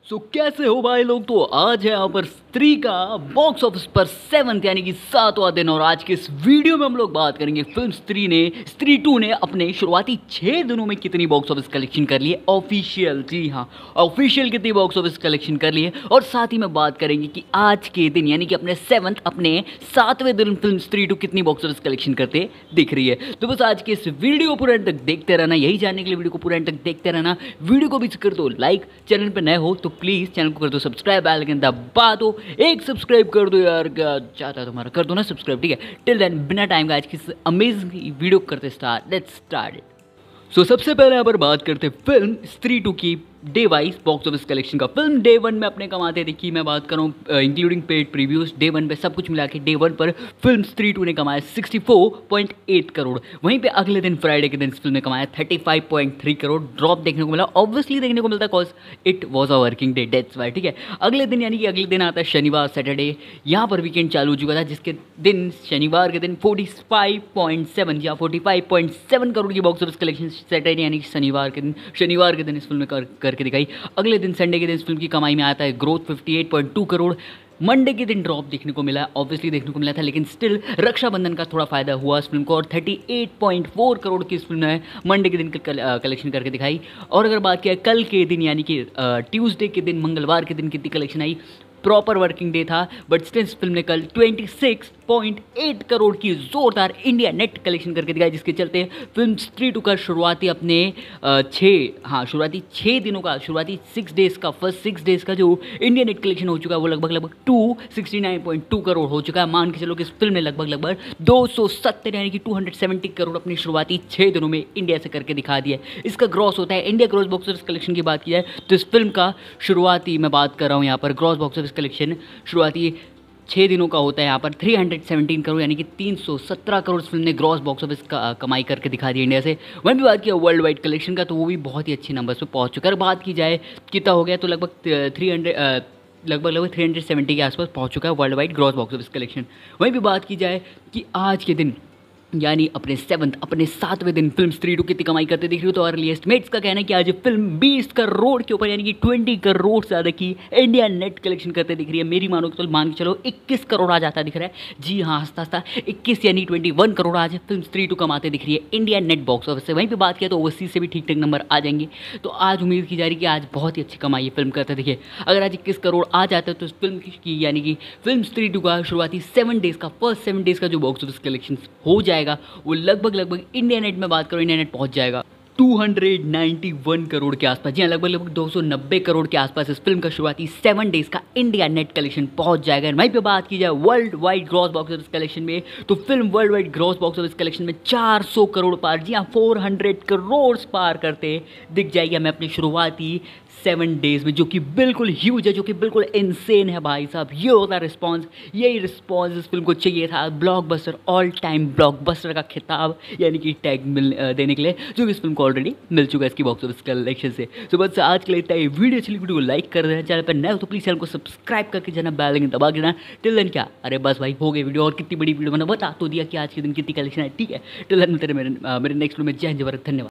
कैसे हो भाई लोग। तो आज है यहाँ पर स्त्री का बॉक्स ऑफिस पर 7th यानी कि 7वां दिन। और आज के इस वीडियो में हम लोग बात करेंगे फिल्म स्त्री 2 ने अपने शुरुआती 6 दिनों में कितनी बॉक्स ऑफिस कलेक्शन कर ली है ऑफिशियल। जी हाँ, ऑफिशियल कितनी बॉक्स ऑफिस कलेक्शन कर ली है। और साथ ही में बात करेंगे कि आज के दिन यानी कि अपने 7वें दिन फिल्म स्त्री 2 कितनी बॉक्स ऑफिस कलेक्शन करते दिख रही है। तो बस आज के इस वीडियो को पूरा एंड तक देखते रहना। यही जानने के लिए वीडियो को पूरा एंड तक देखते रहना। वीडियो को भी कर दो लाइक, चैनल पर नए हो तो प्लीज़ चैनल को कर दो सब्सक्राइब, बेल आइकन दबा दो, एक सब्सक्राइब कर दो यार, क्या चाहता है तुम्हारा, कर दो ना सब्सक्राइब, ठीक है। टिल देन बिना टाइम का आज की अमेजिंग वीडियो करते स्टार्ट। Let's start it. सबसे पहले यहाँ पर बात करते फिल्म स्त्री 2 की day wise box office collection का। फिल्म डे 1 में अपने कमाते देखिए, मैं बात करूँ इंक्लूडिंग पेड प्रीव्यूज, डे 1 पे सब कुछ मिला के डे 1 पर फिल्म स्त्री 2 ने कमाया 64.8 करोड़। वहीं पे अगले दिन फ्राइडे के दिन इस फिल्म ने कमाया 35.3 करोड़। ड्रॉप देखने को मिला, ऑब्वियसली देखने को मिलता cause it was a working day, that's why, ठीक है। अगले दिन यानी कि अगले दिन आता है शनिवार, सैटरडे, यहाँ पर वीकेंड चालू हो चुका था, जिसके दिन शनिवार के दिन 45.7 करोड़ की बॉक्स ऑफिस कलेक्शन सैटरडे यानी कि शनिवार के दिन इस फिल्म में करके दिखाई। अगले दिन संडे के दिन इस फिल्म की कमाई में आता है ग्रोथ 58.2 करोड़। मंडे के दिन ड्रॉप देखने को मिला, ऑब्वियसली देखने को मिला था, लेकिन स्टिल रक्षाबंधन का थोड़ा फायदा हुआ इस फिल्म को और 38.4 करोड़ की इस फिल्म ने मंडे के दिन कलेक्शन करके दिखाई। और अगर बात किया कल के दिन यानी कि ट्यूसडे के दिन, मंगलवार के दिन कितनी कलेक्शन आई, प्रॉपर वर्किंग डे था बट स्टिल इस फिल्म ने कल 26.8 करोड़ की जोरदार इंडिया नेट कलेक्शन करके दिखाई, जिसके चलते फिल्म स्त्री 2 का शुरुआती अपने शुरुआती 6 दिनों का, शुरुआती 6 डेज का, फर्स्ट 6 डेज का जो इंडिया नेट कलेक्शन हो चुका है वो लगभग 269.2 करोड़ हो चुका है। मान के चलो कि इस फिल्म ने लगभग 270 यानी कि 270 करोड़ अपनी शुरुआती 6 दिनों में इंडिया से करके दिखा दिया है। इसका ग्रॉस होता है, India gross box office collection की बात की जाए तो इस फिल्म का शुरुआती, मैं बात कर रहा हूँ यहाँ पर ग्रॉस बॉक्स ऑफिस कलेक्शन शुरुआती 6 दिनों का होता है यहाँ पर 317 करोड़ यानी कि 317 करोड़ फिल्म ने ग्रॉस बॉक्स ऑफिस का कमाई करके दिखा दी इंडिया से। वहीं भी बात किया वर्ल्ड वाइड कलेक्शन का तो वो भी बहुत ही अच्छे नंबर्स पे पहुंच चुका है। अगर बात की जाए कितना हो गया तो लगभग 370 के आसपास पहुंच चुका है world wide gross box office collection. वहीं भी बात की जाए कि आज के दिन यानी अपने 7वें दिन फिल्म स्त्री 2 कितनी कमाई करते दिख रही हो तो अर्ली एस्टिमेट्स का कहना है कि आज फिल्म 20 करोड़ के ऊपर यानी कि 20 करोड़ से ज़्यादा की इंडिया नेट कलेक्शन करते दिख रही है। मेरी मानो तो मान के चलो 21 करोड़ आ जाता दिख रहा है। जी हाँ, हंसता 21 यानी 21 करोड़ आज फिल्म स्त्री 2 कमाते दिख रही है इंडिया नेट बॉक्स ऑफिस से। वहीं पर बात किया तो ओवरसीज से भी ठीक ठाक नंबर आ जाएंगे। तो आज उम्मीद की जा रही है कि आज बहुत ही अच्छी कमाई फिल्म करते दिखे। अगर आज 21 करोड़ आ जाता है तो इस फिल्म की यानी कि फिल्म स्त्री 2 का शुरुआती 7 डेज़ का, फर्स्ट 7 डेज़ का जो बॉक्स ऑफिस कलेक्शन हो जाएगा वो लगभग इंडिया नेट में बात करो, इंडिया नेट पहुंच जाएगा 291 करोड़ के आसपास। जी हाँ, लगभग 290 करोड़ के आसपास इस फिल्म का शुरुआती 7 डेज का इंडिया नेट कलेक्शन पहुंच जाएगा। वहीं पे बात की जाए world wide gross box office collection में तो film world wide gross box office collection में 400 करोड़ पार, जी हाँ 400 करोड़ पार करते दिख जाएगी हमें अपनी शुरुआती 7 डेज में, जो कि बिल्कुल ह्यूज है, जो कि बिल्कुल इनसेन है भाई साहब। ये होता रिस्पॉन्स, यही रिस्पॉन्स इस फिल्म को चाहिए था, ब्लॉकबस्टर, ऑल टाइम ब्लॉकबस्टर का खिताब यानी कि टैग देने के लिए, जो कि इस फिल्म को ऑलरेडी मिल चुका है इसकी बॉक्स ऑफिस कलेक्शन से। तो बस आज के लिए इतना ही। वीडियो अच्छी वीडियो को लाइक कर देना, चैनल पर नए हो तो प्लीज़ चैनल को सब्सक्राइब करके जाना, बेल आइकन दबा देना। टिल देन क्या, अरे बस भाई हो गई वीडियो, और कितनी बड़ी वीडियो मैंने बता तो दिया कि आज के दिन कितनी कलेक्शन है, ठीक है। टिल देन मिलते हैं मेरे नेक्स्ट वीडियो में। जय हिंद, धन्यवाद।